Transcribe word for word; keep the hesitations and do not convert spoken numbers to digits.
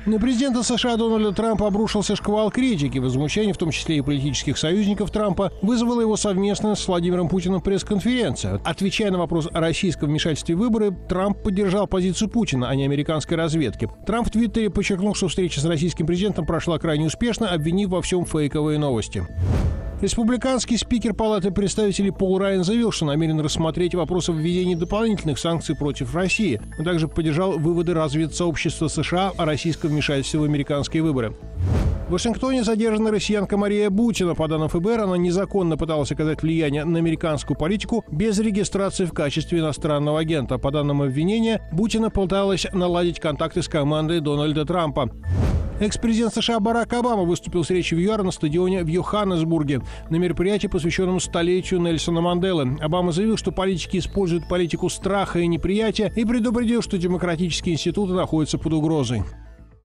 На президента США Дональда Трампа обрушился шквал критики. Возмущение, в том числе и политических союзников Трампа, вызвало его совместно с Владимиром Путиным пресс-конференция. Отвечая на вопрос о российском вмешательстве в выборы, Трамп поддержал позицию Путина, а не американской разведки. Трамп в Твиттере подчеркнул, что встреча с российским президентом прошла крайне успешно, обвинив во всем фейковые новости. Республиканский спикер Палаты представителей Пол Райан заявил, что намерен рассмотреть вопросы введения дополнительных санкций против России. Он также поддержал выводы разведсообщества США о российском вмешательстве в американские выборы. В Вашингтоне задержана россиянка Мария Бутина. По данным ФБР, она незаконно пыталась оказать влияние на американскую политику без регистрации в качестве иностранного агента. По данным обвинения, Бутина пыталась наладить контакты с командой Дональда Трампа. Экс-президент США Барак Обама выступил с речью в ЮАР на стадионе в Йоханнесбурге на мероприятии, посвященном столетию Нельсона Манделы. Обама заявил, что политики используют политику страха и неприятия, и предупредил, что демократические институты находятся под угрозой.